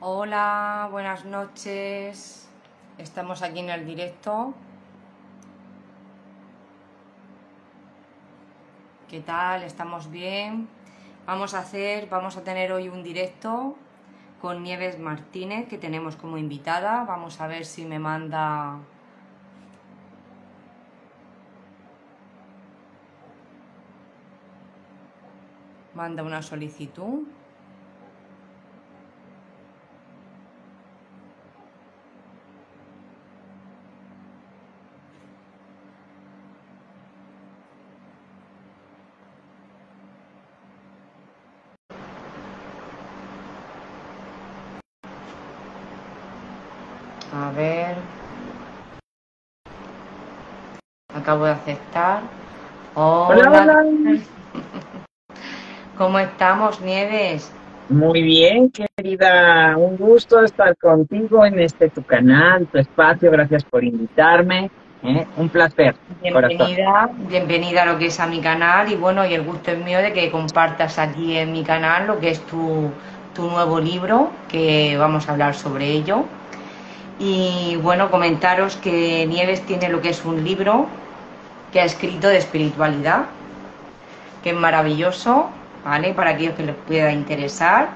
Hola, buenas noches. Estamos aquí en el directo. ¿Qué tal? ¿Estamos bien? Vamos a tener hoy un directo con Nieves Martínez, que tenemos como invitada. Vamos a ver si me manda una solicitud. A ver, acabo de aceptar. Hola, Hola, hola. ¿cómo estamos, Nieves? Muy bien, querida. Un gusto estar contigo en tu canal, tu espacio. Gracias por invitarme. Un placer, corazón. Bienvenida a lo que es a mi canal y bueno, y el gusto es mío de que compartas aquí en mi canal lo que es tu nuevo libro, que vamos a hablar sobre ello. Y bueno, comentaros que Nieves tiene lo que es un libro que ha escrito de espiritualidad, que es maravilloso, ¿vale? Para aquellos que les pueda interesar.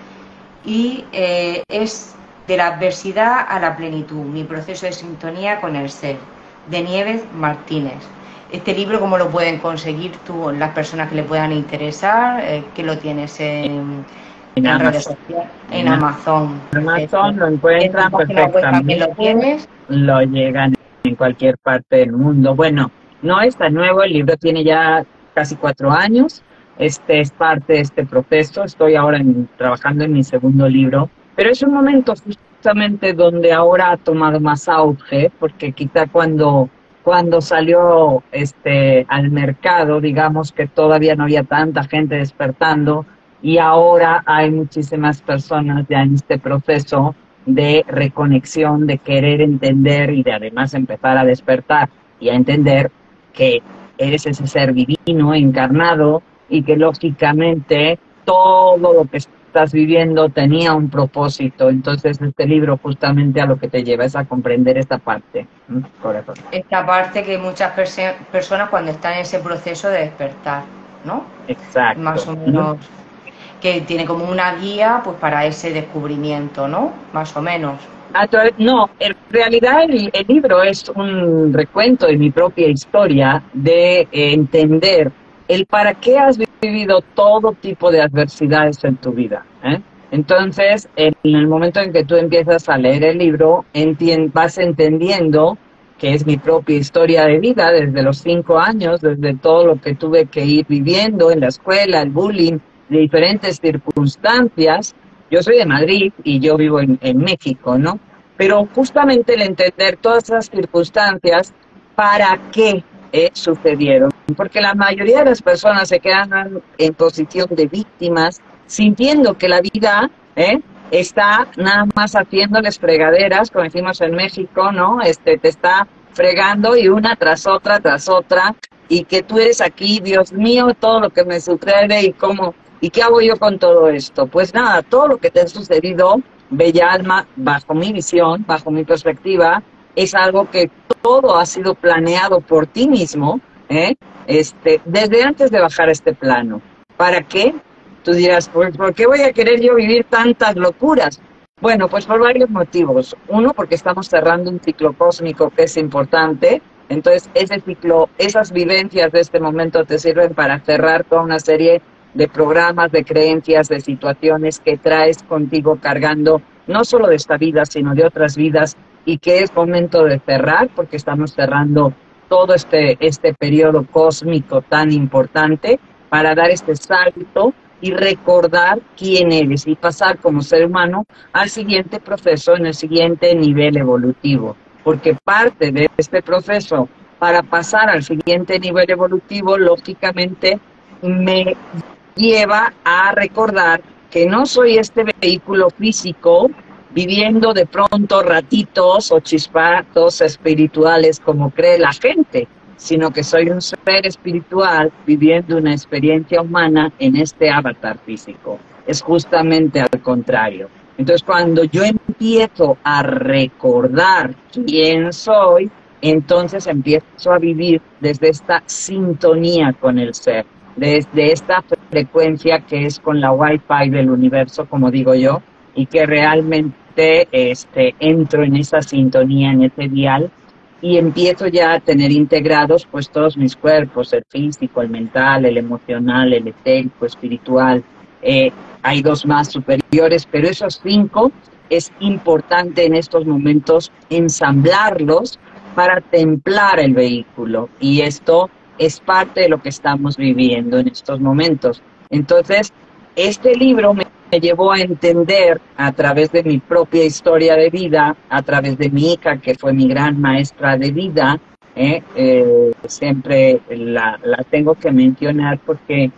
Y es de la adversidad a la plenitud, mi proceso de sintonía con el ser, de Nieves Martínez. Este libro, ¿cómo lo pueden conseguir tú, las personas que le puedan interesar? Que lo tienes En en redes Amazon. sociales, en En Amazon, perfecto. Amazon lo Y en tu encuentran página web también lo perfectamente. tienes. Lo llegan en cualquier parte del mundo. Bueno, no es tan nuevo. El libro tiene ya casi 4 años. Este es parte de este proceso. Estoy ahora trabajando en mi segundo libro, pero es un momento justamente donde ahora ha tomado más auge, porque quizá cuando salió al mercado, digamos que todavía no había tanta gente despertando, y ahora hay muchísimas personas ya en este proceso de reconexión, de querer entender y de además empezar a despertar y a entender que eres ese ser divino encarnado y que lógicamente todo lo que estás viviendo tenía un propósito. Entonces este libro justamente a lo que te lleva es a comprender esta parte, corazón. Esta parte que muchas personas cuando están en ese proceso de despertar, ¿no? Más Exacto. o menos, que tiene como una guía pues para ese descubrimiento, ¿no? Más o menos. No, en realidad el libro es un recuento de mi propia historia, de entender el para qué has vivido todo tipo de adversidades en tu vida, ¿eh? Entonces, en el momento en que tú empiezas a leer el libro, vas entendiendo que es mi propia historia de vida desde los 5 años, desde todo lo que tuve que ir viviendo en la escuela, el bullying, de diferentes circunstancias. Yo soy de Madrid y yo vivo en México, ¿no? Pero justamente el entender todas esas circunstancias, ¿para qué sucedieron? Porque la mayoría de las personas se quedan en posición de víctimas, sintiendo que la vida está nada más haciéndoles fregaderas, como decimos en México, ¿no? Te está fregando y una tras otra, y que tú eres aquí, Dios mío, todo lo que me sucede y cómo, y qué hago yo con todo esto. Pues nada, todo lo que te ha sucedido, bella alma, bajo mi visión, bajo mi perspectiva, es algo que todo ha sido planeado por ti mismo, desde antes de bajar a este plano. ¿Para qué? Tú dirás, pues, ¿por qué voy a querer yo vivir tantas locuras? Bueno, pues por varios motivos. Uno, porque estamos cerrando un ciclo cósmico que es importante. Entonces, ese ciclo, esas vivencias de este momento te sirven para cerrar toda una serie de programas, de creencias, de situaciones que traes contigo cargando, no solo de esta vida, sino de otras vidas, y que es momento de cerrar, porque estamos cerrando todo este periodo cósmico tan importante para dar este salto y recordar quién eres y pasar como ser humano al siguiente proceso, en el siguiente nivel evolutivo. Porque parte de este proceso para pasar al siguiente nivel evolutivo, lógicamente, me lleva a recordar que no soy este vehículo físico viviendo de pronto ratitos o chispazos espirituales como cree la gente, sino que soy un ser espiritual viviendo una experiencia humana en este avatar físico. Es justamente al contrario. Entonces, cuando yo empiezo a recordar quién soy, entonces empiezo a vivir desde esta sintonía con el ser, desde esta frecuencia que es con la Wi-Fi del universo, como digo yo, y que realmente entro en esa sintonía, en ese dial, y empiezo ya a tener integrados pues todos mis cuerpos, el físico, el mental, el emocional, el etérico, espiritual. Hay dos más superiores, pero esos 5 es importante en estos momentos ensamblarlos para templar el vehículo, y esto es parte de lo que estamos viviendo en estos momentos. Entonces, este libro me llevó a entender a través de mi propia historia de vida, a través de mi hija, que fue mi gran maestra de vida, siempre la tengo que mencionar porque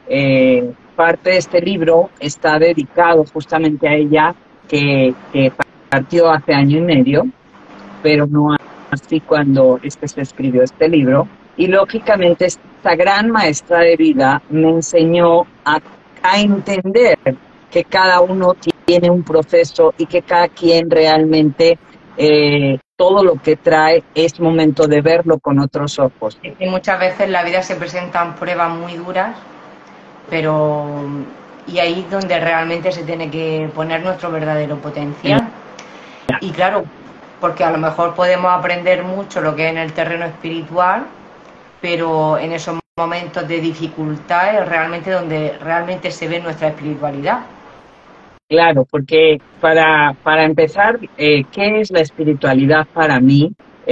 parte de este libro está dedicado justamente a ella, que partió hace 1 año y medio, pero no así cuando se escribió este libro. Y lógicamente esta gran maestra de vida me enseñó a entender que cada uno tiene un proceso y que cada quien realmente todo lo que trae es momento de verlo con otros ojos. Y muchas veces en la vida se presentan pruebas muy duras, pero y ahí es donde realmente se tiene que poner nuestro verdadero potencial. Y claro, porque a lo mejor podemos aprender mucho lo que es en el terreno espiritual, pero en esos momentos de dificultad es realmente donde realmente se ve nuestra espiritualidad. Claro, porque para empezar, ¿qué es la espiritualidad para mí?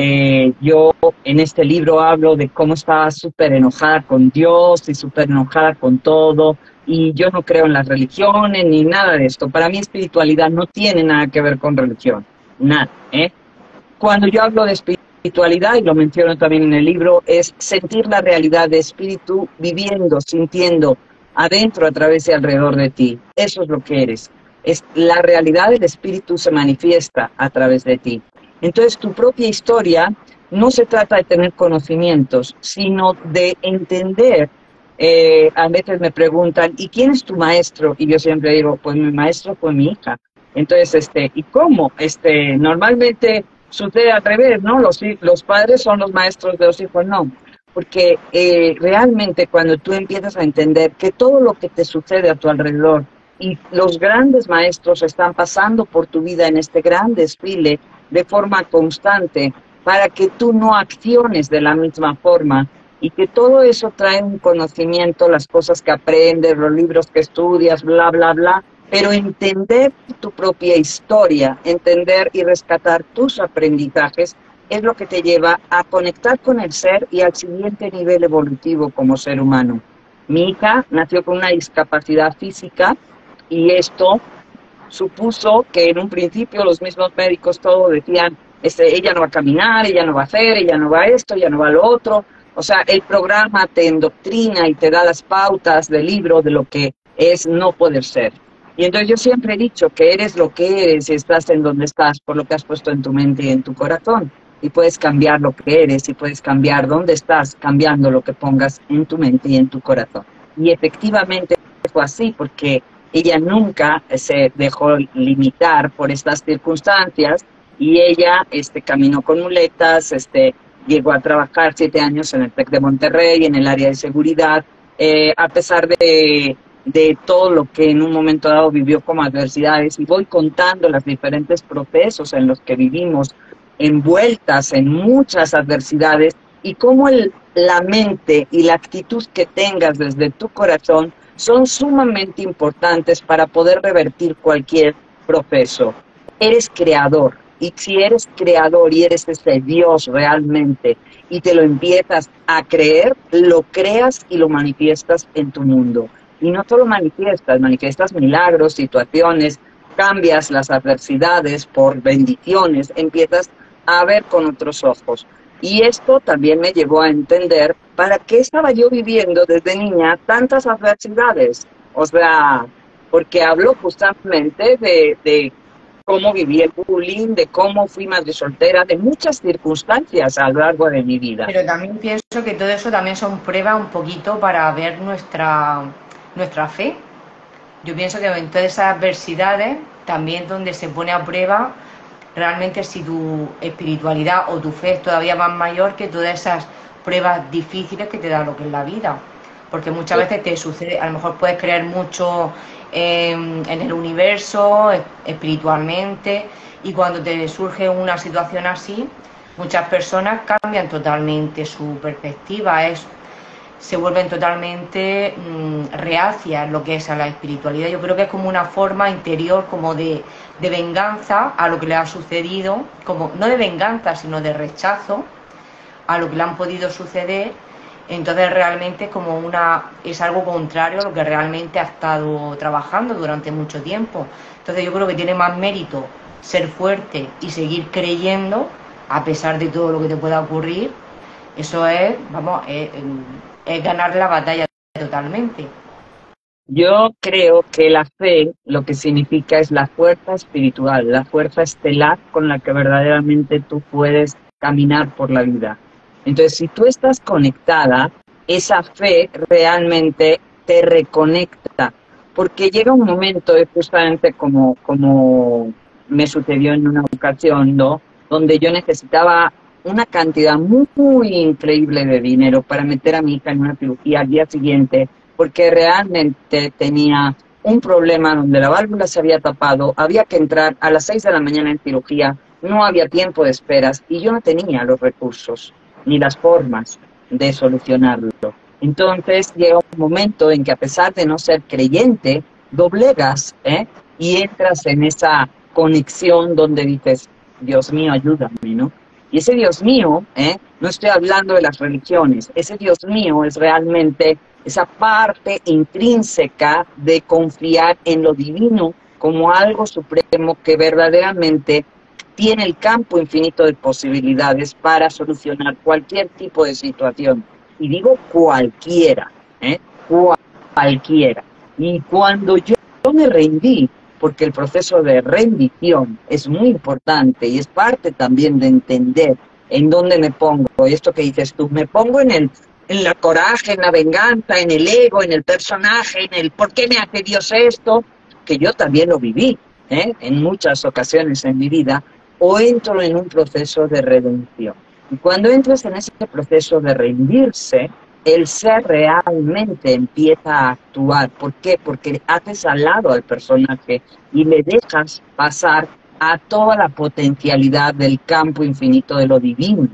Yo en este libro hablo de cómo estaba súper enojada con Dios y súper enojada con todo, y yo no creo en las religiones ni nada de esto. Para mí espiritualidad no tiene nada que ver con religión, nada. Cuando yo hablo de espiritualidad, y lo menciono también en el libro, es sentir la realidad de espíritu viviendo, sintiendo adentro, a través y alrededor de ti. Eso es lo que eres. La realidad del espíritu se manifiesta a través de ti. Entonces, tu propia historia no se trata de tener conocimientos, sino de entender. A veces me preguntan, ¿y quién es tu maestro? Y yo siempre digo, pues mi maestro fue mi hija. Entonces, ¿y cómo? Normalmente sucede al revés, ¿no? Los padres son los maestros de los hijos, no. Porque realmente cuando tú empiezas a entender que todo lo que te sucede a tu alrededor y los grandes maestros están pasando por tu vida en este gran desfile de forma constante para que tú no acciones de la misma forma, y que todo eso trae un conocimiento, las cosas que aprendes, los libros que estudias, bla, bla, bla, pero entender tu propia historia, entender y rescatar tus aprendizajes es lo que te lleva a conectar con el ser y al siguiente nivel evolutivo como ser humano. Mi hija nació con una discapacidad física, y esto supuso que en un principio los mismos médicos todos decían, ella no va a caminar, ella no va a hacer, ella no va a esto, ella no va a lo otro. O sea, el programa te endoctrina y te da las pautas del libro de lo que es no poder ser. Y entonces yo siempre he dicho que eres lo que eres y estás en donde estás por lo que has puesto en tu mente y en tu corazón. Y puedes cambiar lo que eres y puedes cambiar dónde estás cambiando lo que pongas en tu mente y en tu corazón. Y efectivamente fue así, porque ella nunca se dejó limitar por estas circunstancias, y ella caminó con muletas, llegó a trabajar 7 años en el TEC de Monterrey, en el área de seguridad, a pesar de todo lo que en un momento dado vivió como adversidades, y voy contando los diferentes procesos en los que vivimos, envueltas en muchas adversidades, y cómo la mente y la actitud que tengas desde tu corazón son sumamente importantes para poder revertir cualquier proceso. Eres creador, y si eres creador y eres ese Dios realmente y te lo empiezas a creer, lo creas y lo manifiestas en tu mundo. Y no solo manifiestas milagros, situaciones, cambias las adversidades por bendiciones, empiezas a ver con otros ojos. Y esto también me llevó a entender para qué estaba yo viviendo desde niña tantas adversidades. O sea, porque hablo justamente de cómo viví el bullying, de cómo fui madre soltera, de muchas circunstancias a lo largo de mi vida. Pero también pienso que todo eso también son pruebas un poquito para ver nuestra fe. Yo pienso que en todas esas adversidades también donde se pone a prueba realmente si tu espiritualidad o tu fe es todavía más mayor que todas esas pruebas difíciles que te da lo que es la vida. Porque muchas veces te sucede, a lo mejor puedes creer mucho en el universo, espiritualmente, y cuando te surge una situación así, muchas personas cambian totalmente su perspectiva, se vuelven totalmente reacias lo que es a la espiritualidad. Yo creo que es como una forma interior como de venganza a lo que le ha sucedido, como no de venganza, sino de rechazo a lo que le han podido suceder. Entonces realmente es algo contrario a lo que realmente ha estado trabajando durante mucho tiempo. Entonces yo creo que tiene más mérito ser fuerte y seguir creyendo a pesar de todo lo que te pueda ocurrir. Eso es, vamos, es ganar la batalla totalmente. Yo creo que la fe lo que significa es la fuerza espiritual, la fuerza estelar con la que verdaderamente tú puedes caminar por la vida. Entonces, si tú estás conectada, esa fe realmente te reconecta, porque llega un momento, justamente como me sucedió en una ocasión, ¿no? Donde yo necesitaba una cantidad muy, muy increíble de dinero para meter a mi hija en una cirugía al día siguiente, porque realmente tenía un problema donde la válvula se había tapado, había que entrar a las 6 de la mañana en cirugía, no había tiempo de esperas y yo no tenía los recursos ni las formas de solucionarlo. Entonces llega un momento en que, a pesar de no ser creyente, doblegas y entras en esa conexión donde dices, Dios mío, ayúdame, ¿no? Y ese Dios mío, no estoy hablando de las religiones, ese Dios mío es realmente esa parte intrínseca de confiar en lo divino como algo supremo que verdaderamente tiene el campo infinito de posibilidades para solucionar cualquier tipo de situación. Y digo cualquiera, cualquiera. Y cuando yo me rendí, porque el proceso de rendición es muy importante y es parte también de entender en dónde me pongo. Y esto que dices tú, me pongo en la coraje, en la venganza, en el ego, en el personaje, en el ¿por qué me hace Dios esto? Que yo también lo viví en muchas ocasiones en mi vida, o entro en un proceso de redención. Y cuando entras en ese proceso de rendirse, el ser realmente empieza a actuar. ¿Por qué? Porque haces al lado al personaje y le dejas pasar a toda la potencialidad del campo infinito de lo divino.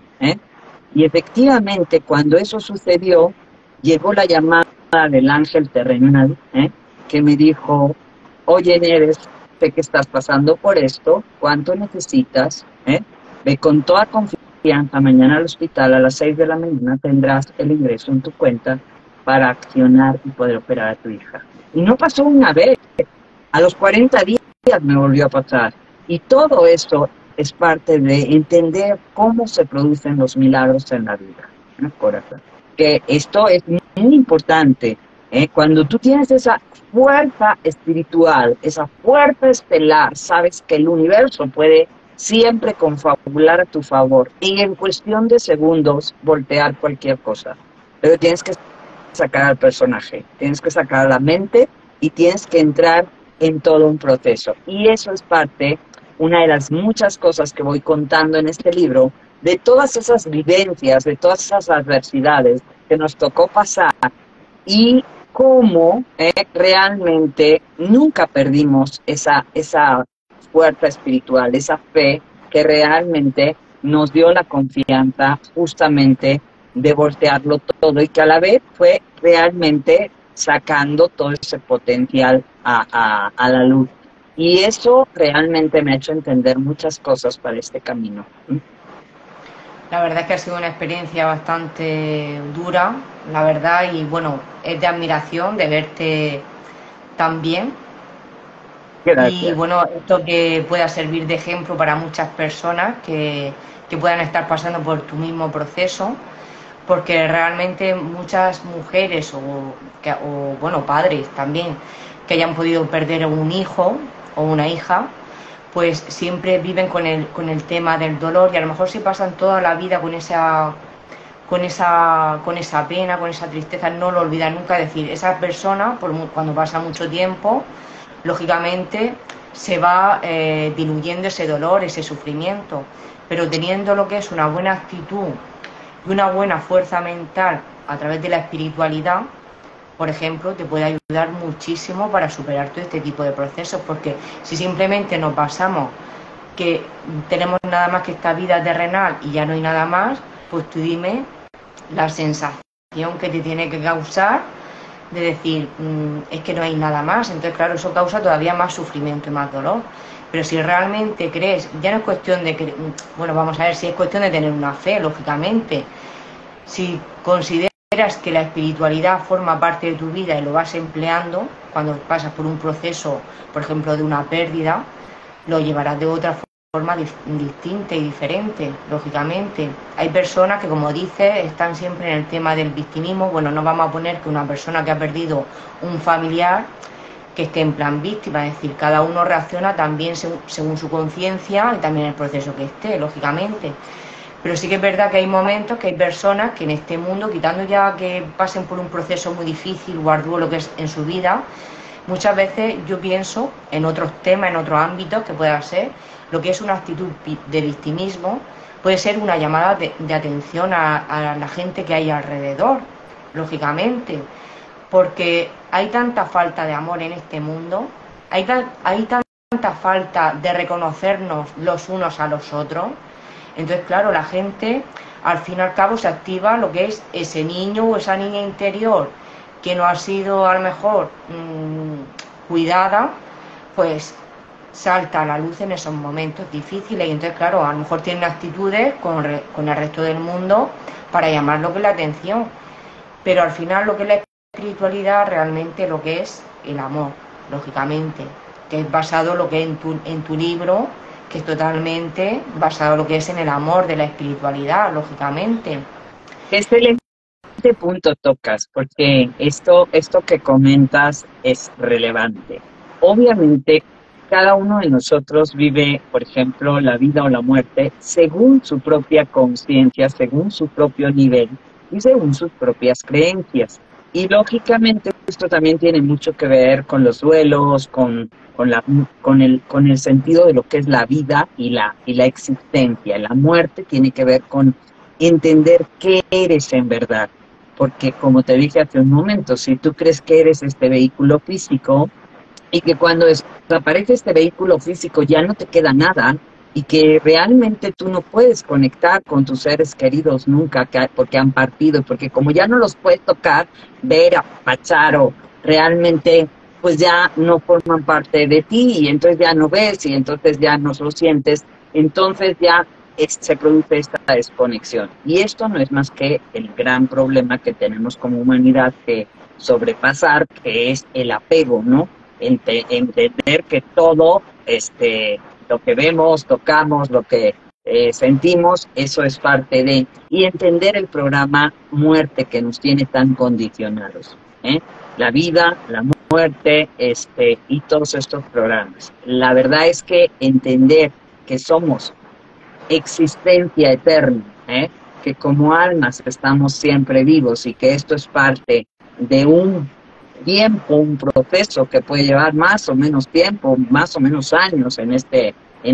Y efectivamente, cuando eso sucedió, llegó la llamada del ángel terrenal, que me dijo, oye, Neres, sé que estás pasando por esto, ¿cuánto necesitas? Ve con toda confianza, mañana al hospital a las 6 de la mañana tendrás el ingreso en tu cuenta para accionar y poder operar a tu hija. Y no pasó una vez, a los 40 días me volvió a pasar. Y todo eso es parte de entender cómo se producen los milagros en la vida, ¿no, corazón? Que esto es muy importante. Cuando tú tienes esa fuerza espiritual, esa fuerza estelar, sabes que el universo puede siempre confabular a tu favor y en cuestión de segundos voltear cualquier cosa. Pero tienes que sacar al personaje, tienes que sacar a la mente y tienes que entrar en todo un proceso. Y eso es parte, una de las muchas cosas que voy contando en este libro, de todas esas vivencias, de todas esas adversidades que nos tocó pasar y cómo realmente nunca perdimos esa fuerza espiritual, esa fe que realmente nos dio la confianza justamente de voltearlo todo y que a la vez fue realmente sacando todo ese potencial a la luz. Y eso realmente me ha hecho entender muchas cosas para este camino. La verdad es que ha sido una experiencia bastante dura, la verdad, y bueno, es de admiración de verte tan bien. Gracias. Y bueno, esto que pueda servir de ejemplo para muchas personas que puedan estar pasando por tu mismo proceso, porque realmente muchas mujeres o bueno, padres también, que hayan podido perder un hijo o una hija, pues siempre viven con el tema del dolor y a lo mejor si pasan toda la vida con esa pena, con esa tristeza, no lo olvidan nunca. Es decir, esa persona, cuando pasa mucho tiempo, lógicamente se va diluyendo ese dolor, ese sufrimiento, pero teniendo lo que es una buena actitud y una buena fuerza mental a través de la espiritualidad, por ejemplo, te puede ayudar muchísimo para superar todo este tipo de procesos, porque si simplemente nos basamos que tenemos nada más que esta vida terrenal y ya no hay nada más, pues tú dime la sensación que te tiene que causar de decir, es que no hay nada más. Entonces, claro, eso causa todavía más sufrimiento y más dolor. Pero si realmente crees, ya no es cuestión de que, bueno, vamos a ver, si es cuestión de tener una fe, lógicamente. Si consideras que la espiritualidad forma parte de tu vida y lo vas empleando, cuando pasas por un proceso, por ejemplo, de una pérdida, lo llevarás de otra forma distinta y diferente, lógicamente. Hay personas que, como dices, están siempre en el tema del victimismo. Bueno, no vamos a poner que una persona que ha perdido un familiar que esté en plan víctima, es decir, cada uno reacciona también según su conciencia y también el proceso que esté, lógicamente. Pero sí que es verdad que hay momentos que hay personas que en este mundo, quitando ya que pasen por un proceso muy difícil o arduo lo que es en su vida, muchas veces yo pienso en otros temas, en otros ámbitos que pueda ser, lo que es una actitud de victimismo, puede ser una llamada de atención a la gente que hay alrededor, lógicamente, porque hay tanta falta de amor en este mundo, hay tanta falta de reconocernos los unos a los otros. Entonces, claro, la gente al fin y al cabo se activa lo que es ese niño o esa niña interior que no ha sido a lo mejor cuidada, pues salta a la luz en esos momentos difíciles y entonces, claro, a lo mejor tienen actitudes con el resto del mundo para llamar lo que es la atención. Pero al final lo que es la espiritualidad realmente lo que es el amor, lógicamente, que es basado lo que es en tu libro, que es totalmente basado en lo que es en el amor de la espiritualidad, lógicamente. Excelente punto tocas, porque esto que comentas es relevante. Obviamente, cada uno de nosotros vive, por ejemplo, la vida o la muerte según su propia conciencia, según su propio nivel y según sus propias creencias. Y lógicamente esto también tiene mucho que ver con los duelos, con el sentido de lo que es la vida y la existencia. La muerte tiene que ver con entender qué eres en verdad. Porque como te dije hace un momento, si tú crees que eres este vehículo físico y que cuando desaparece este vehículo físico ya no te queda nada y que realmente tú no puedes conectar con tus seres queridos nunca porque han partido, porque como ya no los puedes tocar, ver, apapachar o realmente pues ya no forman parte de ti y entonces ya no ves y entonces ya no lo sientes, entonces ya se produce esta desconexión. Y esto no es más que el gran problema que tenemos como humanidad que sobrepasar, que es el apego, ¿no? Entender que todo, lo que vemos, tocamos, lo que sentimos, eso es parte de, y entender el programa muerte que nos tiene tan condicionados, la vida, la muerte, y todos estos programas. La verdad es que entender que somos existencia eterna, que como almas estamos siempre vivos y que esto es parte de un tiempo, un proceso que puede llevar más o menos tiempo, más o menos años en este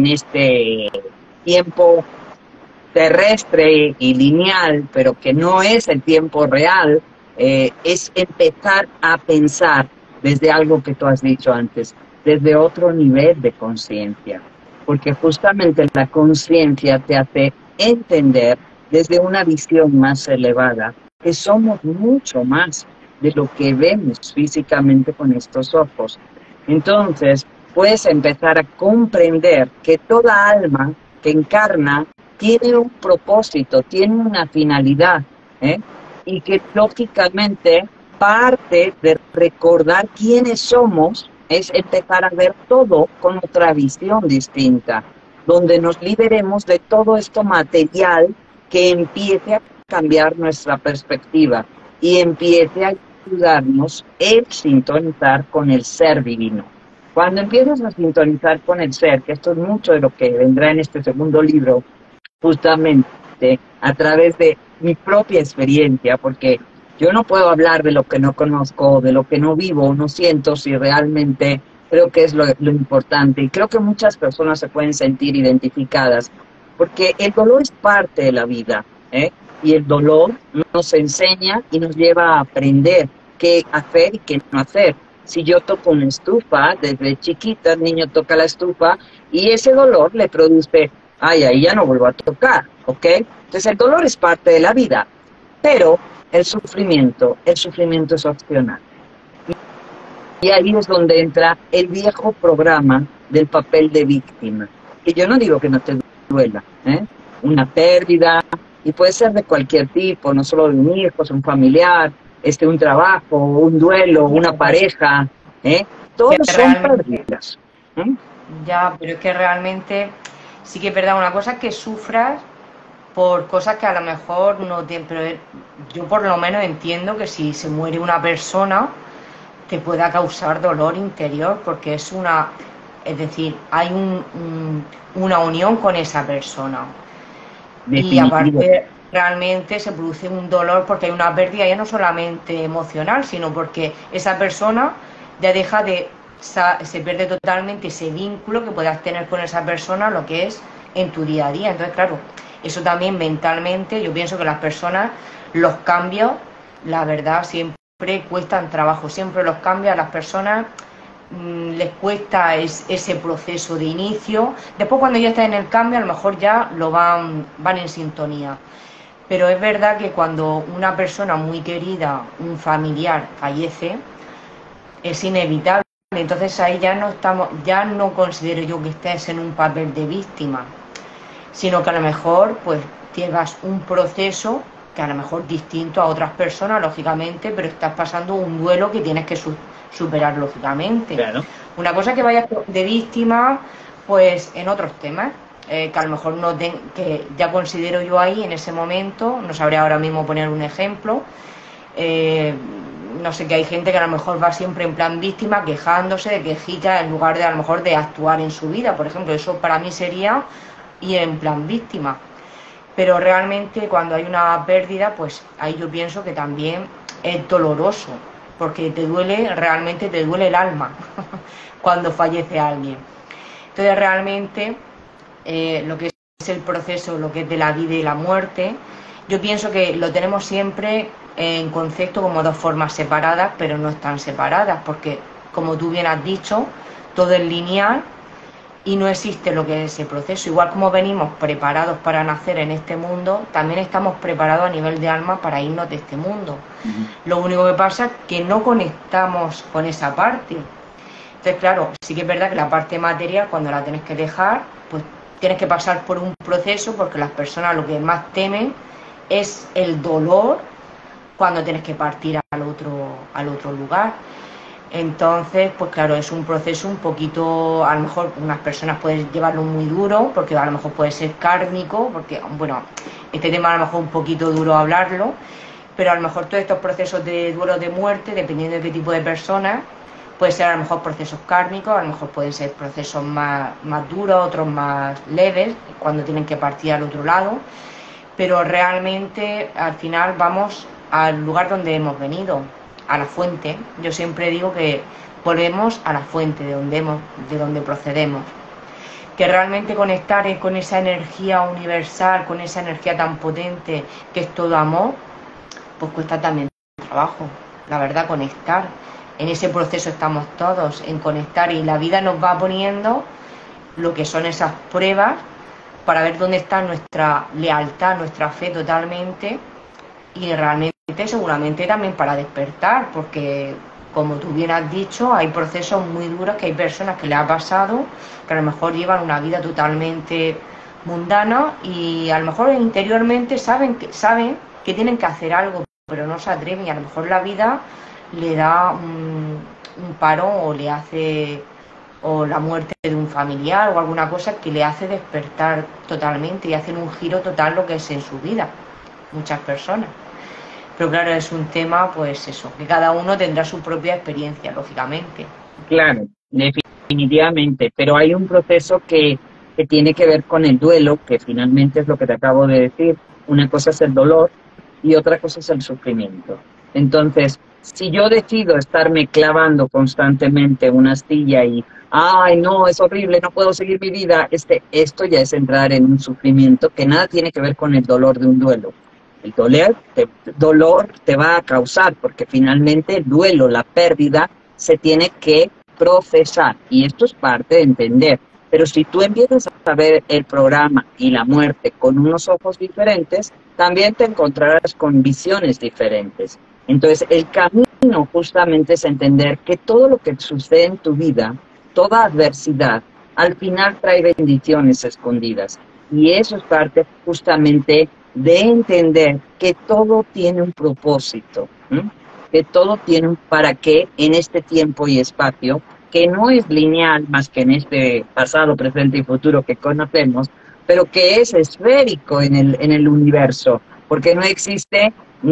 tiempo terrestre y lineal, pero que no es el tiempo real, es empezar a pensar desde algo que tú has dicho antes, desde otro nivel de conciencia, porque justamente la conciencia te hace entender desde una visión más elevada que somos mucho más de lo que vemos físicamente con estos ojos. Entonces, puedes empezar a comprender que toda alma que encarna tiene un propósito, tiene una finalidad, y que lógicamente parte de recordar quiénes somos es empezar a ver todo con otra visión distinta, donde nos liberemos de todo esto material que empiece a cambiar nuestra perspectiva y empiece a ayudarnos el sintonizar con el ser divino. Cuando empiezas a sintonizar con el ser, que esto es mucho de lo que vendrá en este segundo libro, justamente a través de mi propia experiencia, porque yo no puedo hablar de lo que no conozco, de lo que no vivo, no siento si realmente Creo que es lo importante y creo que muchas personas se pueden sentir identificadas porque el dolor es parte de la vida, ¿eh? Y el dolor nos enseña y nos lleva a aprender qué hacer y qué no hacer. Si yo toco una estufa, desde chiquita el niño toca la estufa y ese dolor le produce, ay, ahí ya no vuelvo a tocar, ¿ok? Entonces el dolor es parte de la vida, pero el sufrimiento es opcional. Y ahí es donde entra el viejo programa del papel de víctima. Que yo no digo que no te duela, ¿eh? Una pérdida, y puede ser de cualquier tipo, no solo de un hijo, un familiar, un trabajo, un duelo, una pareja, ¿eh? Que Todos son realmente, pérdidas. ¿Eh? ya, pero es que realmente sí que es verdad, una cosa es que sufras por cosas que a lo mejor no te... Pero yo por lo menos entiendo que si se muere una persona te pueda causar dolor interior porque es una... Es decir, hay una unión con esa persona. Y Definitivo. aparte realmente se produce un dolor porque hay una pérdida ya no solamente emocional, sino porque esa persona ya deja de... Se pierde totalmente ese vínculo que puedas tener con esa persona, lo que es en tu día a día. Entonces, claro, eso también mentalmente, yo pienso que las personas, los cambios, la verdad, siempre cuestan trabajo, siempre los cambios a las personas les cuesta ese proceso de inicio. Después cuando ya está en el cambio a lo mejor ya lo van en sintonía. Pero es verdad que cuando una persona muy querida, un familiar, fallece, es inevitable. Entonces ahí ya no estamos, ya no considero yo que estés en un papel de víctima, sino que a lo mejor pues llevas un proceso que a lo mejor distinto a otras personas, lógicamente, pero estás pasando un duelo que tienes que superar, lógicamente. Claro. Una cosa que vayas de víctima, pues en otros temas, que a lo mejor no que ya considero yo ahí en ese momento, no sabría ahora mismo poner un ejemplo, eh, no sé, que hay gente que a lo mejor va siempre en plan víctima, quejándose de quejita en lugar de a lo mejor de actuar en su vida, por ejemplo, eso para mí sería ir en plan víctima. Pero realmente cuando hay una pérdida, pues ahí yo pienso que también es doloroso, porque te duele, realmente te duele el alma cuando fallece alguien. Entonces realmente lo que es el proceso, lo que es de la vida y la muerte, yo pienso que lo tenemos siempre en concepto como dos formas separadas, pero no están separadas, porque como tú bien has dicho, todo es lineal y no existe lo que es ese proceso. Igual como venimos preparados para nacer en este mundo, también estamos preparados a nivel de alma para irnos de este mundo. Lo único que pasa es que no conectamos con esa parte. Entonces, claro, sí que es verdad que la parte material, cuando la tienes que dejar, pues tienes que pasar por un proceso, porque las personas lo que más temen es el dolor cuando tienes que partir al otro lugar. Entonces, pues claro, es un proceso un poquito, a lo mejor unas personas pueden llevarlo muy duro, porque a lo mejor puede ser kármico, porque, bueno, este tema a lo mejor un poquito duro hablarlo, pero a lo mejor todos estos procesos de duelo de muerte, dependiendo de qué tipo de personas, puede ser a lo mejor procesos kármicos, a lo mejor pueden ser procesos más duros, otros más leves, cuando tienen que partir al otro lado, pero realmente al final vamos al lugar donde hemos venido, a la fuente. Yo siempre digo que volvemos a la fuente de donde procedemos. Que realmente conectar con esa energía universal, con esa energía tan potente que es todo amor, pues cuesta también trabajo. La verdad, conectar. En ese proceso estamos todos, en conectar, y la vida nos va poniendo lo que son esas pruebas para ver dónde está nuestra lealtad, nuestra fe totalmente, y realmente seguramente también para despertar, porque como tú bien has dicho, hay procesos muy duros que hay personas que les ha pasado, que a lo mejor llevan una vida totalmente mundana y a lo mejor interiormente saben que tienen que hacer algo, pero no se atreven, y a lo mejor la vida le da un parón o le hace, o la muerte de un familiar o alguna cosa que le hace despertar totalmente y hacen un giro total lo que es en su vida, muchas personas. Pero claro, es un tema, pues eso, que cada uno tendrá su propia experiencia, lógicamente. Claro, definitivamente, pero hay un proceso que tiene que ver con el duelo, que finalmente es lo que te acabo de decir. Una cosa es el dolor y otra cosa es el sufrimiento. Entonces, Si yo decido estarme clavando constantemente una astilla y, ay, no, es horrible, no puedo seguir mi vida, esto ya es entrar en un sufrimiento que nada tiene que ver con el dolor de un duelo. El dolor te va a causar, porque finalmente el duelo, la pérdida, se tiene que procesar. Y esto es parte de entender. Pero si tú empiezas a ver el programa y la muerte con unos ojos diferentes, también te encontrarás con visiones diferentes. Entonces, el camino justamente es entender que todo lo que sucede en tu vida, toda adversidad, al final trae bendiciones escondidas. Y eso es parte justamente de entender que todo tiene un propósito, ¿sí? Que todo tiene un para qué en este tiempo y espacio, que no es lineal más que en este pasado, presente y futuro que conocemos, pero que es esférico en el universo, porque no existe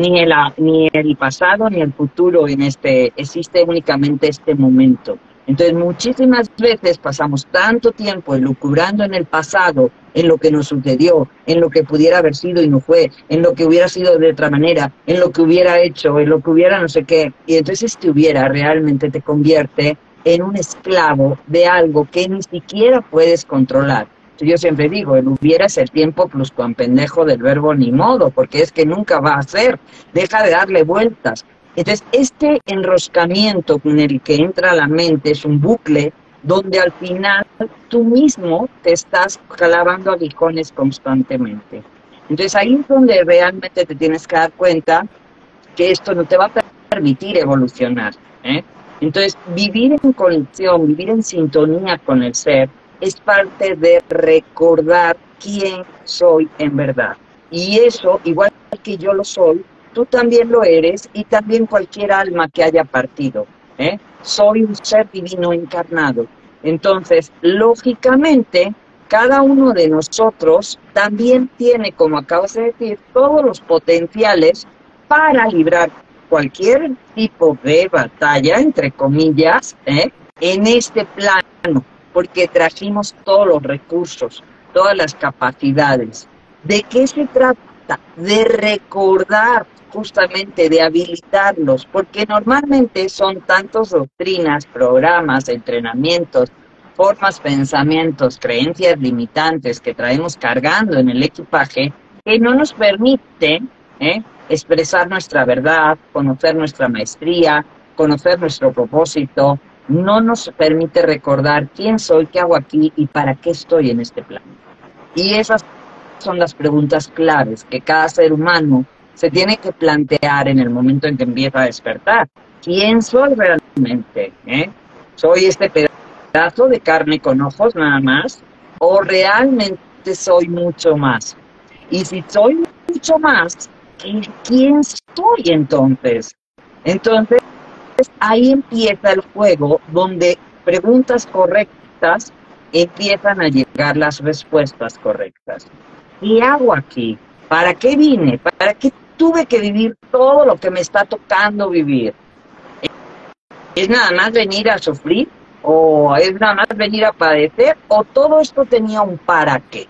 ni el pasado ni el futuro existe únicamente este momento. Entonces, muchísimas veces pasamos tanto tiempo elucubrando en el pasado, en lo que nos sucedió, en lo que pudiera haber sido y no fue, en lo que hubiera sido de otra manera, en lo que hubiera hecho, en lo que hubiera no sé qué. Y entonces hubiera realmente te convierte en un esclavo de algo que ni siquiera puedes controlar. Yo siempre digo, el hubiera es el tiempo pluscuampendejo del verbo ni modo, porque es que nunca va a ser, deja de darle vueltas. Entonces, este enroscamiento con el que entra la mente es un bucle donde al final tú mismo te estás clavando aguijones constantemente. Entonces, ahí es donde realmente te tienes que dar cuenta que esto no te va a permitir evolucionar, ¿eh? Entonces, vivir en conexión, vivir en sintonía con el ser, es parte de recordar quién soy en verdad. Y eso, igual que yo lo soy, tú también lo eres y también cualquier alma que haya partido, ¿eh? Soy un ser divino encarnado. Entonces, lógicamente, cada uno de nosotros también tiene, como acabas de decir, todos los potenciales para librar cualquier tipo de batalla, entre comillas, en este plano, porque trajimos todos los recursos, todas las capacidades. ¿De qué se trata? De recordar, justamente de habilitarlos, porque normalmente son tantas doctrinas, programas, entrenamientos, formas, pensamientos, creencias limitantes que traemos cargando en el equipaje que no nos permiten expresar nuestra verdad, conocer nuestra maestría, conocer nuestro propósito, no nos permite recordar quién soy, qué hago aquí y para qué estoy en este plano. Y esas son las preguntas claves que cada ser humano se tiene que plantear en el momento en que empieza a despertar. ¿Quién soy realmente? ¿Soy este pedazo de carne con ojos nada más? ¿O realmente soy mucho más? Y si soy mucho más, ¿quién soy entonces? Entonces, ahí empieza el juego donde preguntas correctas empiezan a llegar las respuestas correctas. ¿Qué hago aquí? ¿Para qué vine? ¿Para qué tuve que vivir todo lo que me está tocando vivir? ¿Es nada más venir a sufrir? ¿O es nada más venir a padecer? ¿O todo esto tenía un para qué?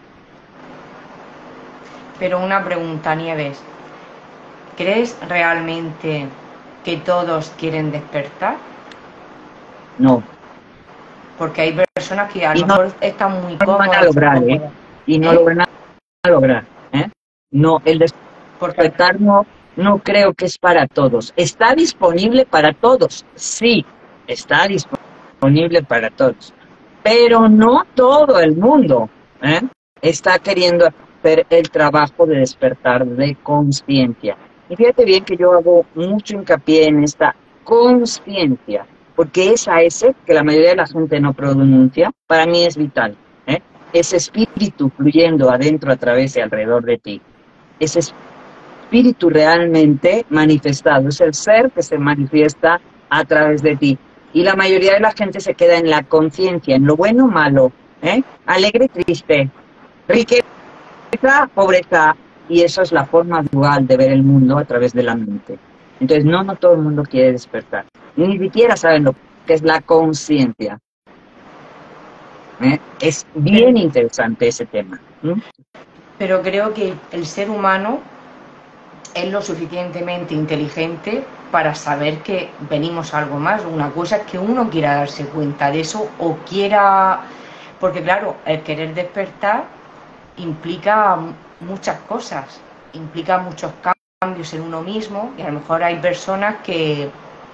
Pero una pregunta, Nieves. ¿Crees realmente que todos quieren despertar? No. Porque hay personas que a lo mejor están muy cómodas. No van a lograr, y no lo van a lograr. No, el despertar no creo que es para todos. ¿Está disponible para todos? Sí, está disponible para todos. Pero no todo el mundo está queriendo hacer el trabajo de despertar de conciencia. Y fíjate bien que yo hago mucho hincapié en esta conciencia, porque esa S que la mayoría de la gente no pronuncia, para mí es vital. Ese espíritu fluyendo adentro, a través y alrededor de ti. Ese espíritu realmente manifestado, es el ser que se manifiesta a través de ti. Y la mayoría de la gente se queda en la conciencia, en lo bueno o malo, alegre, triste, riqueza, pobreza, y eso es la forma dual de ver el mundo a través de la mente. Entonces, no todo el mundo quiere despertar, ni siquiera saben lo que es la conciencia. Es bien interesante ese tema. Pero creo que el ser humano es lo suficientemente inteligente para saber que venimos a algo más. Una cosa es que uno quiera darse cuenta de eso o quiera, porque claro, el querer despertar implica muchas cosas, implica muchos cambios en uno mismo, y a lo mejor hay personas que,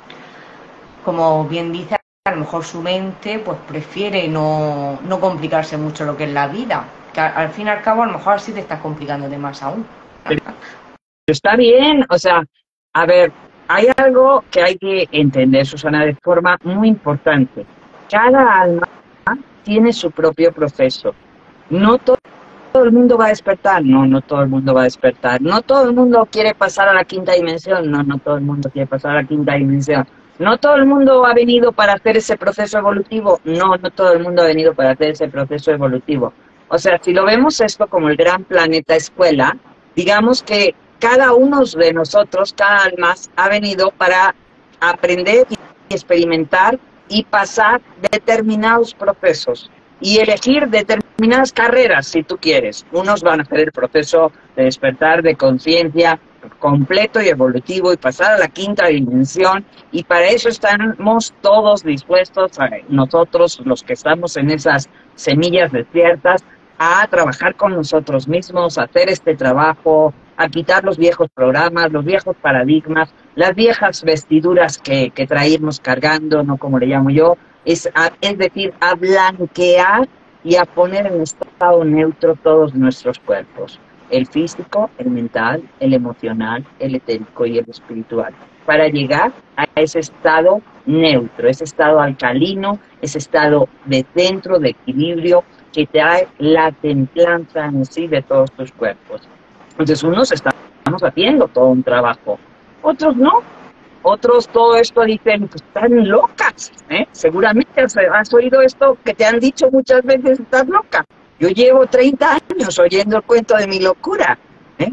como bien dice, a lo mejor su mente pues prefiere no complicarse mucho lo que es la vida, que al fin y al cabo a lo mejor así te estás complicando de más aún. Está bien, o sea, a ver, hay algo que hay que entender, Susana, de forma muy importante. Cada alma tiene su propio proceso. No todo el mundo va a despertar, no todo el mundo va a despertar. No todo el mundo quiere pasar a la quinta dimensión, no todo el mundo quiere pasar a la quinta dimensión. No todo el mundo ha venido para hacer ese proceso evolutivo, no todo el mundo ha venido para hacer ese proceso evolutivo. O sea, si lo vemos esto como el gran planeta escuela, digamos que cada uno de nosotros, cada alma, ha venido para aprender y experimentar y pasar determinados procesos y elegir determinadas carreras, si tú quieres. Unos van a hacer el proceso de despertar de conciencia completo y evolutivo y pasar a la quinta dimensión, y para eso estamos todos dispuestos, nosotros los que estamos en esas semillas desiertas, a trabajar con nosotros mismos, a hacer este trabajo, a quitar los viejos programas, los viejos paradigmas, las viejas vestiduras que traímos cargando, no como le llamo yo, es decir, a blanquear y a poner en estado neutro todos nuestros cuerpos, el físico, el mental, el emocional, el etérico y el espiritual, para llegar a ese estado neutro, ese estado alcalino, ese estado de centro, de equilibrio, que trae la templanza en sí de todos tus cuerpos. Entonces, unos estamos haciendo todo un trabajo, otros no. Otros todo esto dicen, pues están locas, ¿eh? Seguramente has oído esto que te han dicho muchas veces, estás loca. Yo llevo 30 años oyendo el cuento de mi locura, ¿eh?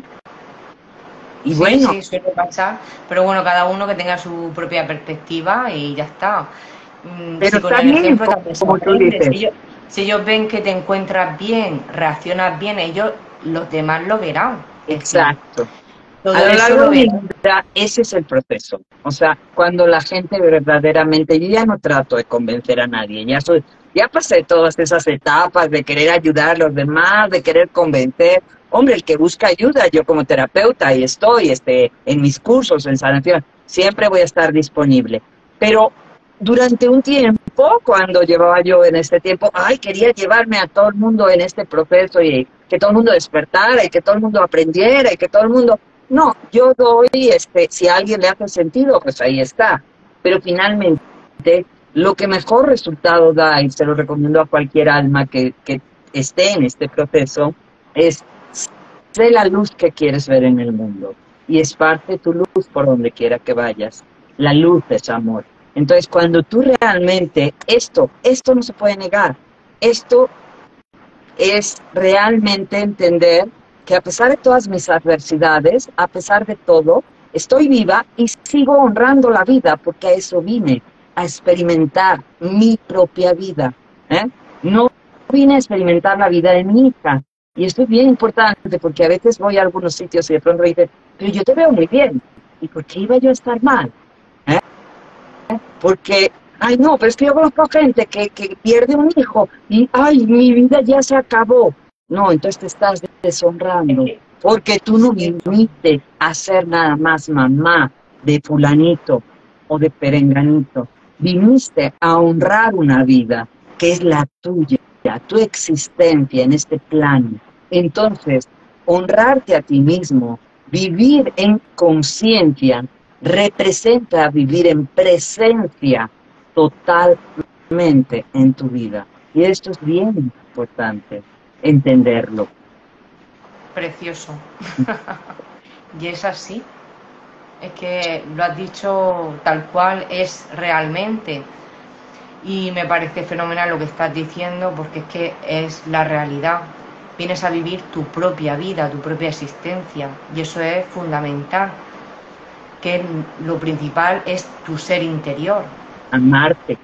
Y sí, bueno. Sí, suele pasar, pero bueno, cada uno que tenga su propia perspectiva y ya está. Pero si con está el bien, ejemplo también se como tú aprende. dices. Si ellos ven que te encuentras bien, reaccionas bien, ellos, los demás lo verán. Exacto. Todo a lo eso largo lo de mi verán. vida, ese es el proceso. O sea, cuando la gente verdaderamente, yo ya no trato de convencer a nadie, ya pasé todas esas etapas de querer ayudar a los demás, de querer convencer. Hombre, el que busca ayuda, yo como terapeuta, y estoy en mis cursos en sanación, siempre voy a estar disponible. Pero durante un tiempo, cuando llevaba yo en este tiempo, quería llevarme a todo el mundo en este proceso y que todo el mundo despertara y que todo el mundo aprendiera y que todo el mundo... No, yo doy, si a alguien le hace sentido, pues ahí está. Pero finalmente, lo que mejor resultado da, y se lo recomiendo a cualquier alma que esté en este proceso, es sé la luz que quieres ver en el mundo. Y esparce tu luz por donde quiera que vayas. La luz es amor. Entonces, cuando tú realmente, esto no se puede negar, esto es realmente entender que a pesar de todas mis adversidades, a pesar de todo, estoy viva y sigo honrando la vida, porque a eso vine, a experimentar mi propia vida, ¿eh? No vine a experimentar la vida de mi hija. Y esto es bien importante, porque a veces voy a algunos sitios y de pronto dicen, pero yo te veo muy bien, ¿y por qué iba yo a estar mal? ¿Eh? Porque no, pero es que yo conozco gente que pierde un hijo y, mi vida ya se acabó. No, entonces te estás deshonrando, porque tú no viniste a ser nada más mamá de fulanito o de perenganito. Viniste a honrar una vida que es la tuya, tu existencia en este plano. Entonces, honrarte a ti mismo, vivir en conciencia, representa vivir en presencia totalmente en tu vida. Y esto es bien importante, entenderlo. Precioso. Y es así. Es que lo has dicho tal cual es realmente. Y me parece fenomenal lo que estás diciendo, porque es que es la realidad. Vienes a vivir tu propia vida, tu propia existencia. Y eso es fundamental. Que lo principal es tu ser interior. Amarte.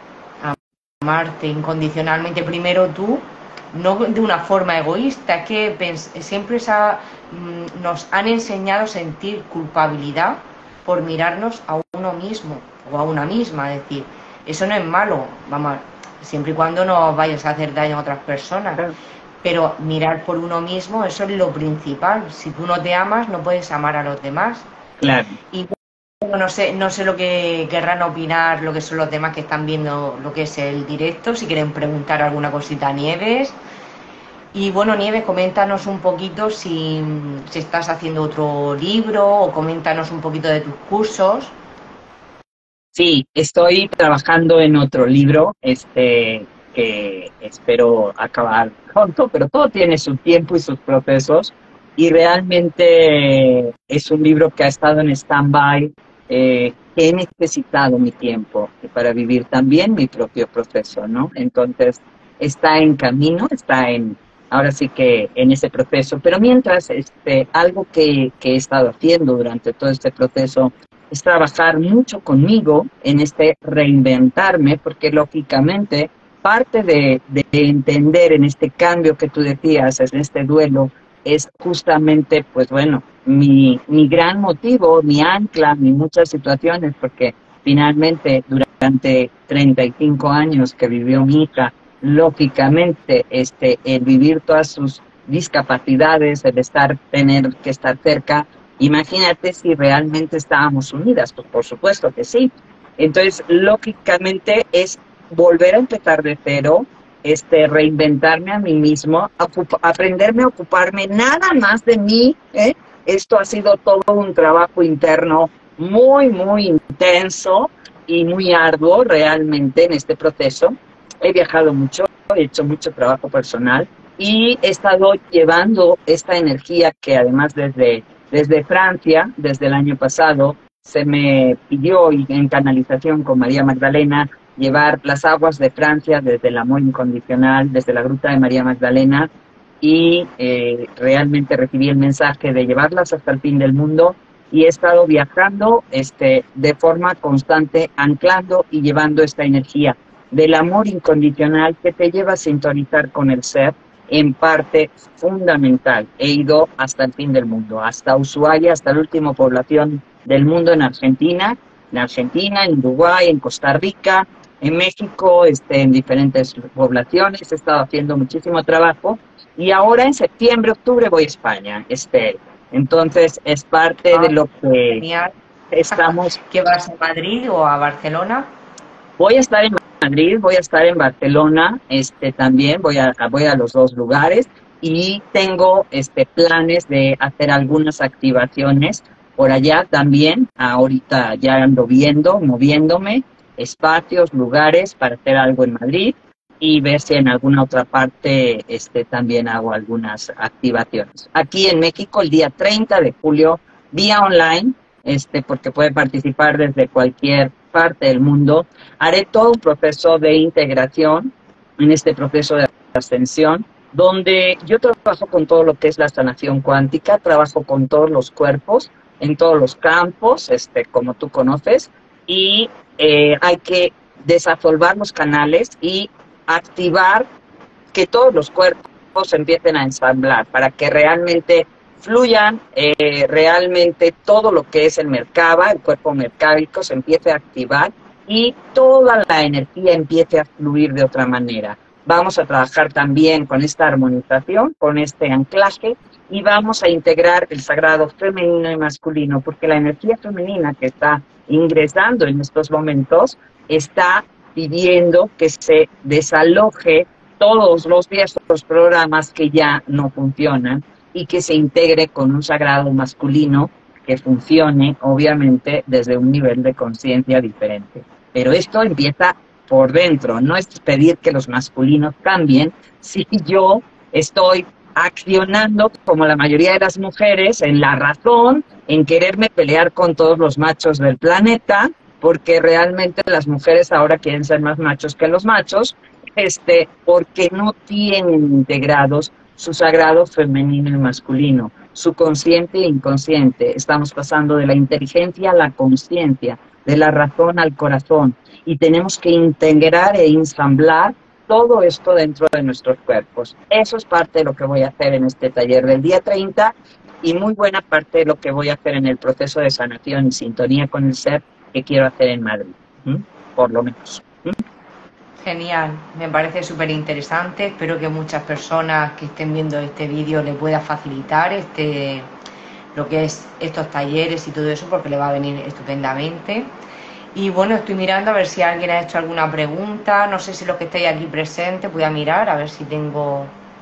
Amarte incondicionalmente. Primero tú, no de una forma egoísta, que siempre nos han enseñado a sentir culpabilidad por mirarnos a uno mismo o a una misma. Es decir, eso no es malo, vamos, siempre y cuando no vayas a hacer daño a otras personas. Claro. Pero mirar por uno mismo, eso es lo principal. Si tú no te amas, no puedes amar a los demás. Claro. Y no sé lo que querrán opinar, lo que son los demás que están viendo lo que es el directo, si quieren preguntar alguna cosita a Nieves. Y bueno, Nieves, coméntanos un poquito si estás haciendo otro libro o coméntanos un poquito de tus cursos. Sí, estoy trabajando en otro libro, que espero acabar pronto, pero todo tiene su tiempo y sus procesos. Y realmente es un libro que ha estado en stand-by, que he necesitado mi tiempo para vivir también mi propio proceso, ¿no? Entonces, está en camino, ahora sí que en ese proceso. Pero mientras, algo que he estado haciendo durante todo este proceso es trabajar mucho conmigo en reinventarme, porque lógicamente parte de entender en este cambio que tú decías, en este duelo, es justamente, pues bueno, mi gran motivo, mi ancla, mi muchas situaciones, porque finalmente durante 35 años que vivió mi hija, lógicamente, el vivir todas sus discapacidades, tener que estar cerca. Imagínate si realmente estábamos unidas, pues por supuesto que sí. Entonces, lógicamente es volver a empezar de cero, reinventarme a mí mismo, aprenderme a ocuparme nada más de mí, ¿eh? Esto ha sido todo un trabajo interno muy, muy intenso y muy arduo realmente en este proceso. He viajado mucho, he hecho mucho trabajo personal y he estado llevando esta energía que además desde Francia, desde el año pasado, se me pidió en canalización con María Magdalena llevar las aguas de Francia desde el amor incondicional, desde la Gruta de María Magdalena, y realmente recibí el mensaje de llevarlas hasta el fin del mundo y he estado viajando de forma constante, anclando y llevando esta energía del amor incondicional que te lleva a sintonizar con el ser en parte fundamental. He ido hasta el fin del mundo, hasta Ushuaia, hasta la última población del mundo en Argentina, en Uruguay, en Costa Rica, en México, en diferentes poblaciones. He estado haciendo muchísimo trabajo y ahora en septiembre, octubre voy a España, Entonces es parte de lo que Genial. estamos. ¿Que vas a Madrid o a Barcelona? Voy a estar en Madrid, voy a estar en Barcelona, también voy a los dos lugares y tengo planes de hacer algunas activaciones por allá también. Ahorita ya ando moviéndome, espacios, lugares para hacer algo en Madrid y ver si en alguna otra parte también hago algunas activaciones. Aquí en México el día 30 de julio, vía online, porque puede participar desde cualquier parte del mundo. Haré todo un proceso de integración en este proceso de ascensión, donde yo trabajo con todo lo que es la sanación cuántica, trabajo con todos los cuerpos, en todos los campos, como tú conoces, y hay que desasolvar los canales y activar que todos los cuerpos empiecen a ensamblar para que realmente fluyan, realmente todo lo que es el Merkaba, el cuerpo merkábico, se empiece a activar y toda la energía empiece a fluir de otra manera. Vamos a trabajar también con esta armonización, con este anclaje, y vamos a integrar el sagrado femenino y masculino, porque la energía femenina que está ingresando en estos momentos está pidiendo que se desaloje todos los viejos programas que ya no funcionan y que se integre con un sagrado masculino que funcione, obviamente, desde un nivel de conciencia diferente. Pero esto empieza por dentro, no es pedir que los masculinos cambien si yo estoy accionando como la mayoría de las mujeres en la razón, en quererme pelear con todos los machos del planeta, porque realmente las mujeres ahora quieren ser más machos que los machos, porque no tienen integrados su sagrado femenino y masculino, su consciente e inconsciente. Estamos pasando de la inteligencia a la consciencia, de la razón al corazón, y tenemos que integrar e ensamblar todo esto dentro de nuestros cuerpos. Eso es parte de lo que voy a hacer en este taller del día 30, y muy buena parte de lo que voy a hacer en el proceso de sanación en sintonía con el ser que quiero hacer en Madrid, por lo menos. Genial, me parece súper interesante. Espero que muchas personas que estén viendo este vídeo le pueda facilitar lo que es estos talleres y todo eso, porque le va a venir estupendamente. Y bueno, estoy mirando a ver si alguien ha hecho alguna pregunta. No sé si los que estáis aquí presentes, voy a mirar a ver si tengo...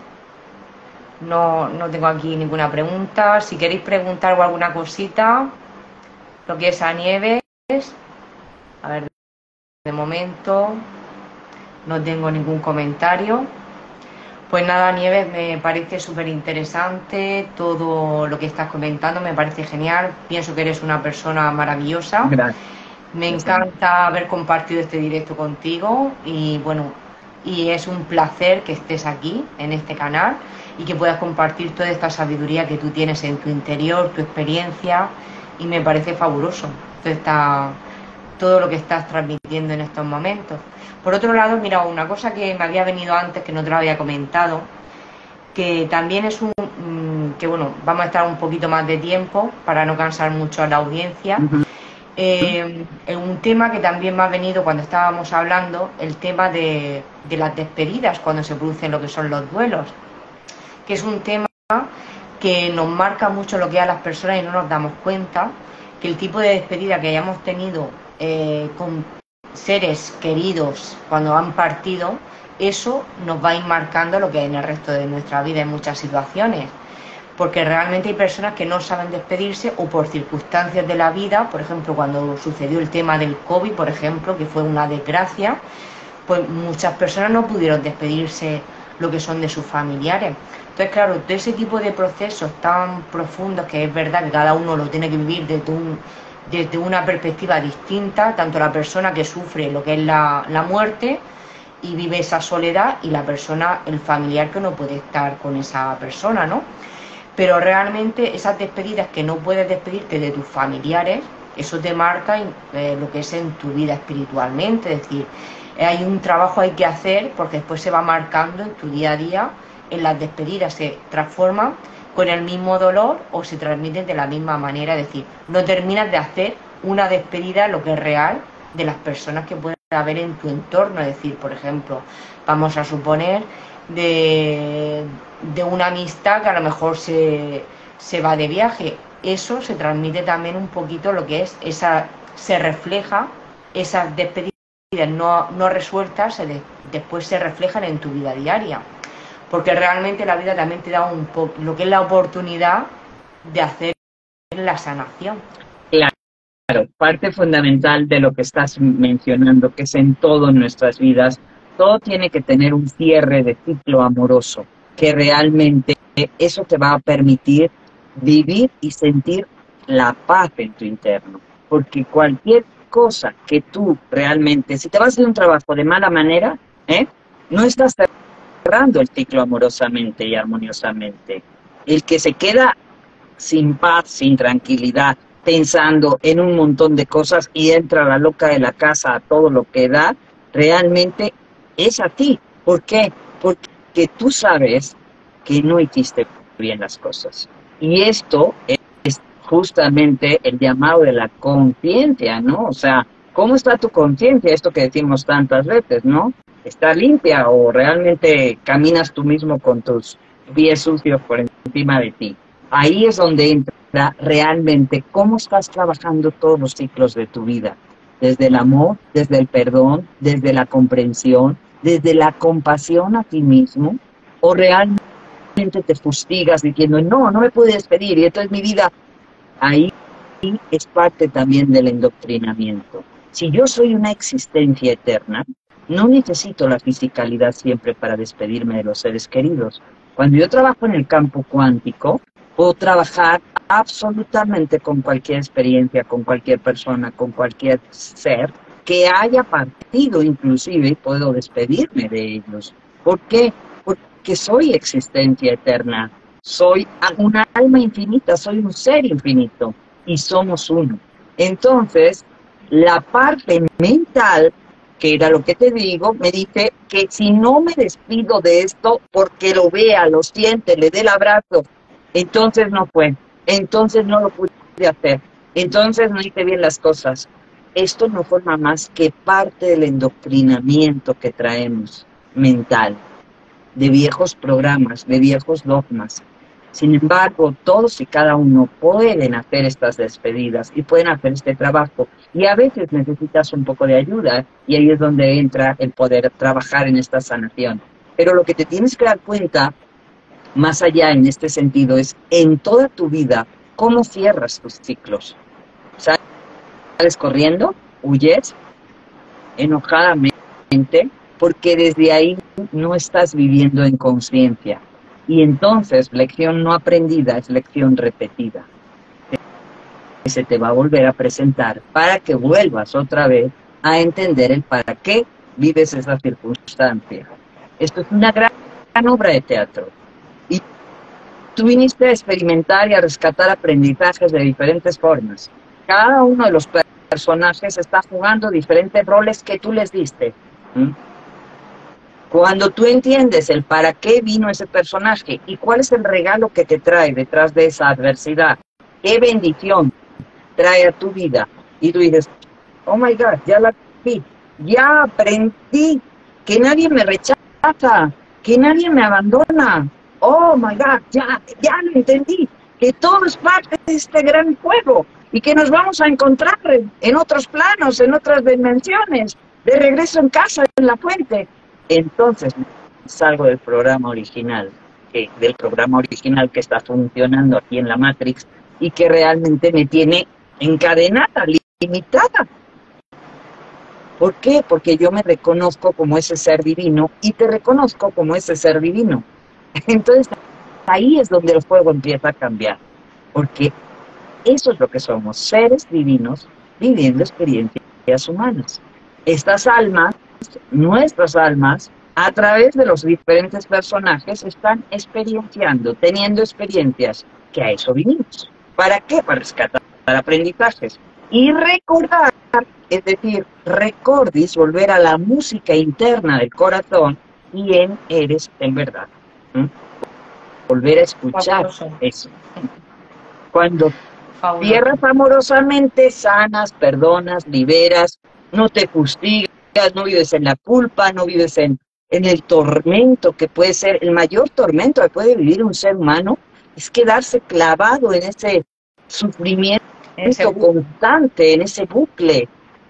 No tengo aquí ninguna pregunta. Si queréis preguntar o alguna cosita, lo que es a Nieves, a ver, de momento no tengo ningún comentario. Pues nada, Nieves, me parece súper interesante todo lo que estás comentando, me parece genial. Pienso que eres una persona maravillosa. Gracias. Me encanta haber compartido este directo contigo y bueno, y es un placer que estés aquí en este canal y que puedas compartir toda esta sabiduría que tú tienes en tu interior, tu experiencia, y me parece fabuloso todo lo que estás transmitiendo en estos momentos. Por otro lado, mira, una cosa que me había venido antes, que no te lo había comentado, que también es que bueno, vamos a estar un poquito más de tiempo para no cansar mucho a la audiencia. Un tema que también me ha venido cuando estábamos hablando, el tema de las despedidas, cuando se producen lo que son los duelos, que es un tema que nos marca mucho lo que es a las personas y no nos damos cuenta que el tipo de despedida que hayamos tenido con seres queridos cuando han partido, eso nos va a ir marcando lo que hay en el resto de nuestra vida en muchas situaciones, porque realmente hay personas que no saben despedirse o por circunstancias de la vida. Por ejemplo, cuando sucedió el tema del COVID, por ejemplo, que fue una desgracia, pues muchas personas no pudieron despedirse lo que son de sus familiares. Entonces, claro, todo ese tipo de procesos tan profundos, que es verdad que cada uno lo tiene que vivir desde una perspectiva distinta, tanto la persona que sufre lo que es la muerte y vive esa soledad, y la persona, el familiar, que no puede estar con esa persona, ¿no? Pero realmente esas despedidas que no puedes despedirte de tus familiares, eso te marca lo que es en tu vida espiritualmente. Es decir, hay un trabajo hay que hacer, porque después se va marcando en tu día a día. En las despedidas se transforman con el mismo dolor o se transmiten de la misma manera. Es decir, no terminas de hacer una despedida, lo que es real, de las personas que pueden haber en tu entorno. Es decir, por ejemplo, vamos a suponer de una amistad que a lo mejor se va de viaje. Eso se transmite también un poquito, lo que es se refleja, esas despedidas no resueltas después se reflejan en tu vida diaria, porque realmente la vida también te da lo que es la oportunidad de hacer la sanación. Claro, parte fundamental de lo que estás mencionando, que es en todas nuestras vidas, todo tiene que tener un cierre de ciclo amoroso, que realmente eso te va a permitir vivir y sentir la paz en tu interno. Porque cualquier cosa que tú realmente, si te vas a hacer un trabajo de mala manera, no estás cerrando el ciclo amorosamente y armoniosamente. El que se queda sin paz, sin tranquilidad, pensando en un montón de cosas y entra la loca de la casa a todo lo que da, realmente es a ti. ¿Por qué? Porque tú sabes que no hiciste bien las cosas. Y esto es justamente el llamado de la conciencia, ¿no? O sea, ¿cómo está tu conciencia? Esto que decimos tantas veces, ¿no? ¿Está limpia o realmente caminas tú mismo con tus pies sucios por encima de ti? Ahí es donde entra realmente cómo estás trabajando todos los ciclos de tu vida. Desde el amor, desde el perdón, desde la comprensión, desde la compasión a ti mismo, o realmente te fustigas diciendo, no me puedo despedir y entonces mi vida. Ahí es parte también del endoctrinamiento. Si yo soy una existencia eterna, no necesito la fisicalidad siempre para despedirme de los seres queridos. Cuando yo trabajo en el campo cuántico, puedo trabajar absolutamente con cualquier experiencia, con cualquier persona, con cualquier ser que haya partido inclusive, y puedo despedirme de ellos. ¿Por qué? Porque soy existencia eterna, soy una alma infinita, soy un ser infinito y somos uno. Entonces, la parte mental, que era lo que te digo, me dice que si no me despido de esto porque lo vea, lo siente, le dé el abrazo, entonces no fue. entonces no lo pude hacer, entonces no hice bien las cosas. Esto no forma más que parte del endoctrinamiento que traemos mental, de viejos programas, de viejos dogmas. Sin embargo, todos y cada uno pueden hacer estas despedidas y pueden hacer este trabajo. Y a veces necesitas un poco de ayuda y ahí es donde entra el poder trabajar en esta sanación. Pero lo que te tienes que dar cuenta, más allá en este sentido, es en toda tu vida, cómo cierras tus ciclos. ¿Sales corriendo? ¿Huyes? ¿Enojadamente? Porque desde ahí no estás viviendo en conciencia. Y entonces, lección no aprendida es lección repetida. Que se te va a volver a presentar para que vuelvas otra vez a entender el para qué vives esa circunstancia. Esto es una gran obra de teatro. Y tú viniste a experimentar y a rescatar aprendizajes de diferentes formas. Cada uno de los personajes está jugando diferentes roles que tú les diste. Cuando tú entiendes el para qué vino ese personaje y cuál es el regalo que te trae detrás de esa adversidad, qué bendición trae a tu vida, y tú dices, oh my God, ya la vi, ya aprendí que nadie me rechaza, que nadie me abandona, oh my God, ya lo entendí, que todo es parte de este gran juego y que nos vamos a encontrar en otros planos, en otras dimensiones, de regreso en casa, en la fuente. Entonces salgo del programa original, que está funcionando aquí en la Matrix y que realmente me tiene encadenada, limitada. ¿Por qué? Porque yo me reconozco como ese ser divino y te reconozco como ese ser divino. Entonces ahí es donde el juego empieza a cambiar, porque eso es lo que somos, seres divinos viviendo experiencias humanas. Estas almas, nuestras almas, a través de los diferentes personajes, están experienciando, teniendo experiencias, que a eso vinimos. ¿Para qué? Para rescatar aprendizajes y recordar, es decir, recordis, volver a la música interna del corazón, quién eres en verdad. Volver a escuchar eso. Cuando cierras amorosamente, sanas, perdonas, liberas, no te fustigas, no vives en la culpa, no vives en el tormento que puede ser, el mayor tormento que puede vivir un ser humano, es quedarse clavado en ese sufrimiento constante, en ese bucle.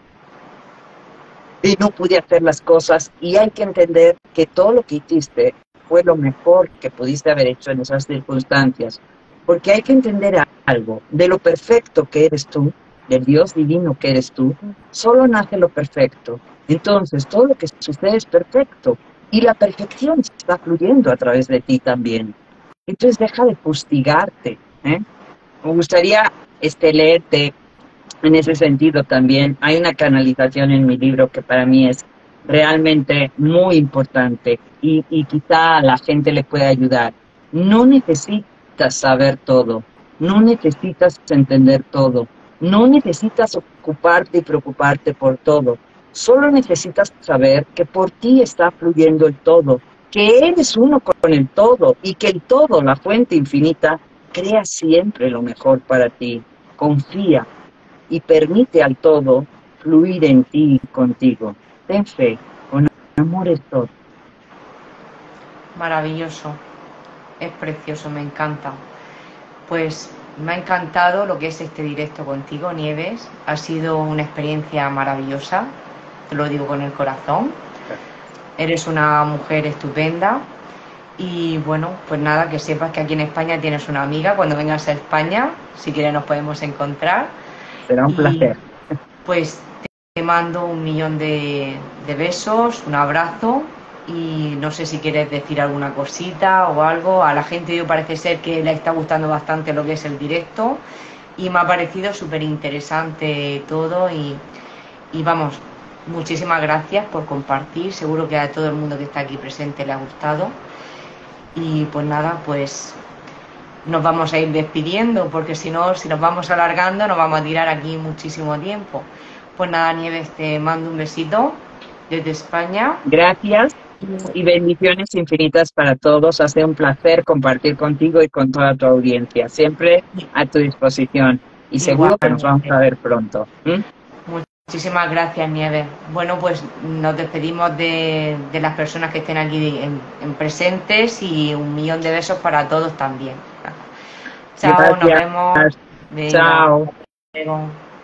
Y no pude hacer las cosas, y hay que entender que todo lo que hiciste fue lo mejor que pudiste haber hecho en esas circunstancias. Porque hay que entender algo, de lo perfecto que eres tú, del Dios divino que eres tú, solo nace lo perfecto. Entonces, todo lo que sucede es perfecto, y la perfección está fluyendo a través de ti también. Entonces, deja de fustigarte. Me gustaría leerte en ese sentido también. Hay una canalización en mi libro que para mí es realmente muy importante, y quizá a la gente le pueda ayudar. No necesitas saber todo, no necesitas entender todo, no necesitas ocuparte y preocuparte por todo, solo necesitas saber que por ti está fluyendo el todo, que eres uno con el todo y que el todo, la fuente infinita, crea siempre lo mejor para ti. Confía y permite al todo fluir en ti y contigo. Ten fe, con amor es todo. Maravilloso. Es precioso, me encanta. Pues me ha encantado lo que es este directo contigo, Nieves. Ha sido una experiencia maravillosa, te lo digo con el corazón. Eres una mujer estupenda. Y bueno, pues nada, que sepas que aquí en España tienes una amiga. Cuando vengas a España, si quieres nos podemos encontrar. Será un placer. Pues te mando 1.000.000 de besos, un abrazo. Y no sé si quieres decir alguna cosita o algo. A la gente parece ser que le está gustando bastante lo que es el directo y me ha parecido súper interesante todo y vamos, muchísimas gracias por compartir. Seguro que a todo el mundo que está aquí presente le ha gustado. Y pues nada, pues nos vamos a ir despidiendo, porque si no, si nos vamos alargando nos vamos a tirar aquí muchísimo tiempo. Pues nada, Nieves, te mando un besito desde España. Gracias. Y bendiciones infinitas para todos. Ha sido un placer compartir contigo y con toda tu audiencia. Siempre a tu disposición. Y seguro que nos vamos a Igualmente. ver pronto. Muchísimas gracias, Nieves. Bueno, pues nos despedimos de las personas que estén aquí en presentes y 1 millón de besos para todos también. Chao, nos Gracias. vemos. Venga, Chao. hasta luego.